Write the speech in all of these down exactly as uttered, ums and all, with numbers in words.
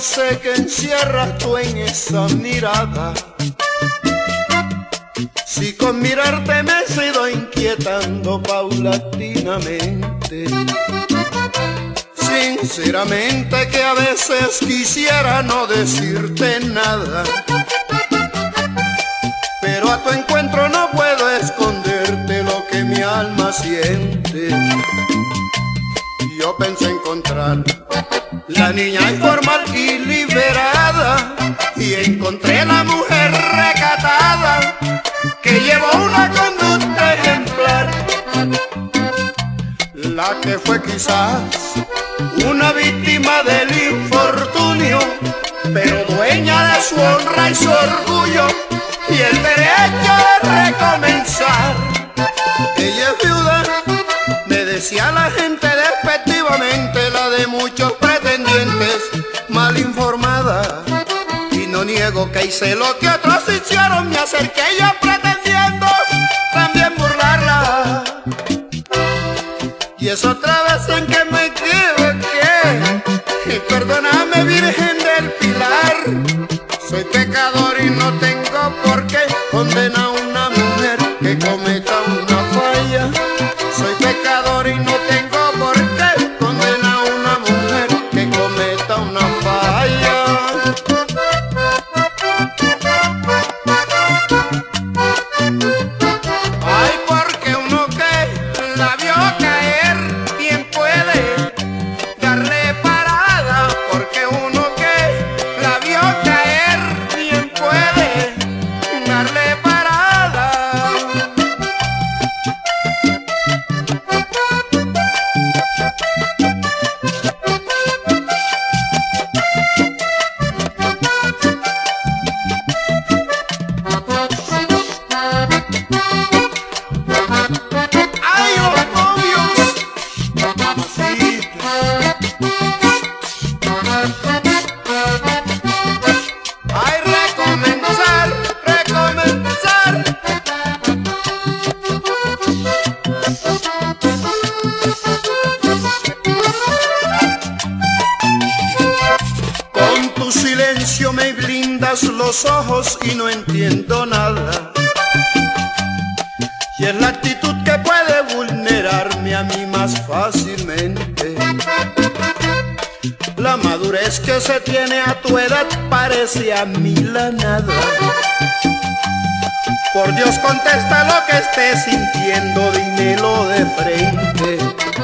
sé qué encierras tú en esa mirada. Si con mirarte me he ido inquietando paulatinamente. Sinceramente que a veces quisiera no decirte nada, pero a tu encuentro no puedo esconderte lo que mi alma siente. Yo pensé encontrar la niña informal y liberada, y encontré la mujer recatada que llevó una conducta ejemplar. La que fue quizás una víctima del infortunio, pero dueña de su honra y su orgullo y el derecho de recomenzar. Ella es viuda, me decía la gente despectivamente, la de muchos pretendientes, mal informada. Y no niego que hice lo que otros hicieron, me acerqué yo pretendiendo también burlarla. Y es otra vez en que me equivoqué, y perdóname Virgen del Pilar. Soy pecador y no tengo por qué condenar a una mujer que cometa una falla. Soy pecador y no tengo por qué condenar a una mujer que cometa una falla. Ay, porque uno que la vio caer bien puede darle parada, porque uno que la vio caer bien puede darle parada. Ay, los novios, mamacita. Ay, recomenzar, recomenzar. Con tu silencio me blindas los ojos y no entiendo nada. Y es la actitud que puede vulnerarme a mí más fácilmente. La madurez que se tiene a tu edad parece a mí la nada. Por Dios, contesta lo que estés sintiendo, dímelo de frente.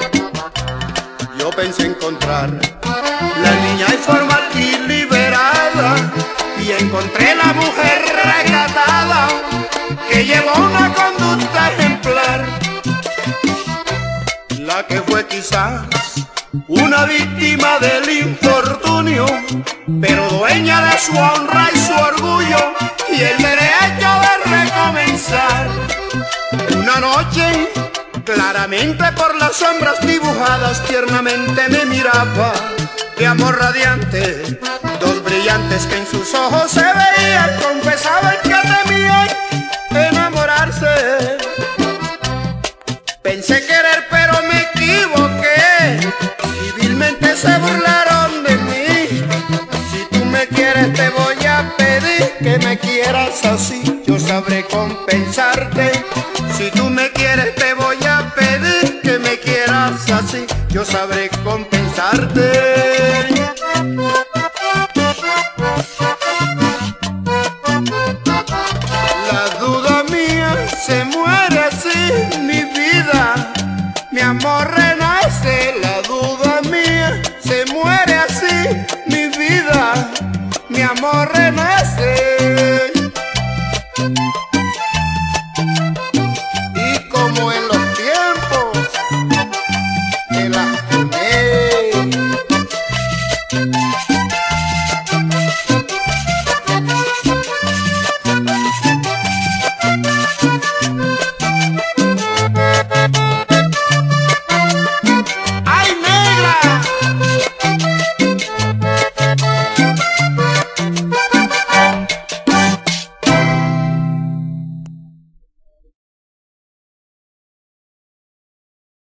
Yo pensé encontrar la niña informal y liberada, y encontré la mujer recatada que llevó una conducta ejemplar. La que fue quizás una víctima del infortunio, pero dueña de su honra y su orgullo y el derecho de recomenzar. Una noche, claramente por las sombras dibujadas, tiernamente me miraba, de amor radiante, dos brillantes que en sus ojos se veían, confesaban que temían enamorarse. Pensé querer pero me equivoqué, y vilmente se burlaron de mí. Si tú me quieres te voy a pedir que me quieras así, yo sabré compensarte. Si tú me quieres te voy a pedir que me quieras así, yo sabré compensarte. La duda mía se muere así, mi vida, mi amor renace. La duda mía se muere así, mi vida, mi amor renace.